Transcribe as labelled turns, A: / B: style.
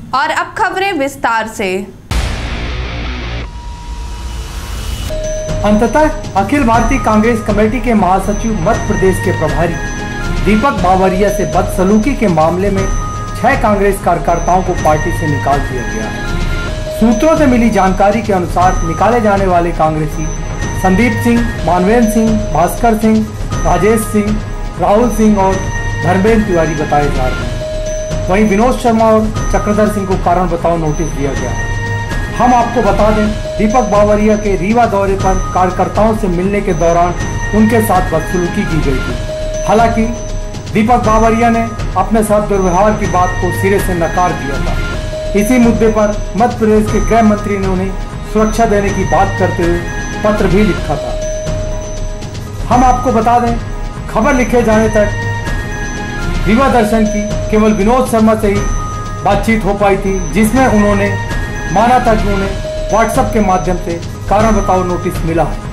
A: और अब खबरें विस्तार से।
B: अंततः अखिल भारतीय कांग्रेस कमेटी के महासचिव मध्य प्रदेश के प्रभारी दीपक बावरिया से बदसलूकी के मामले में 6 कांग्रेस कार्यकर्ताओं को पार्टी से निकाल दिया गया है। सूत्रों से मिली जानकारी के अनुसार निकाले जाने वाले कांग्रेसी संदीप सिंह, मानवेंद्र सिंह, भास्कर सिंह, राजेश सिंह, राहुल सिंह और धर्मेंद्र तिवारी बताए जा रहे हैं। वहीं विनोद शर्मा और चक्रधर सिंह को कारण बताओ नोटिस दिया गया है। हम आपको बता दें, दीपक बावरिया के रीवा दौरे पर कार्यकर्ताओं से मिलने के दौरान उनके साथ बदसलूकी की गई थी। हालांकि दीपक बावरिया ने अपने साथ दुर्व्यवहार की बात को सिरे से नकार दिया था। इसी मुद्दे पर मध्य प्रदेश के गृह मंत्री ने उन्हें सुरक्षा देने की बात करते हुए पत्र भी लिखा था। हम आपको बता दें, खबर लिखे जाने तक रीवा दर्शन की केवल विनोद शर्मा से ही बातचीत हो पाई थी, जिसमें उन्होंने माना था कि उन्हें व्हाट्सएप के माध्यम से कारण बताओ नोटिस मिला है।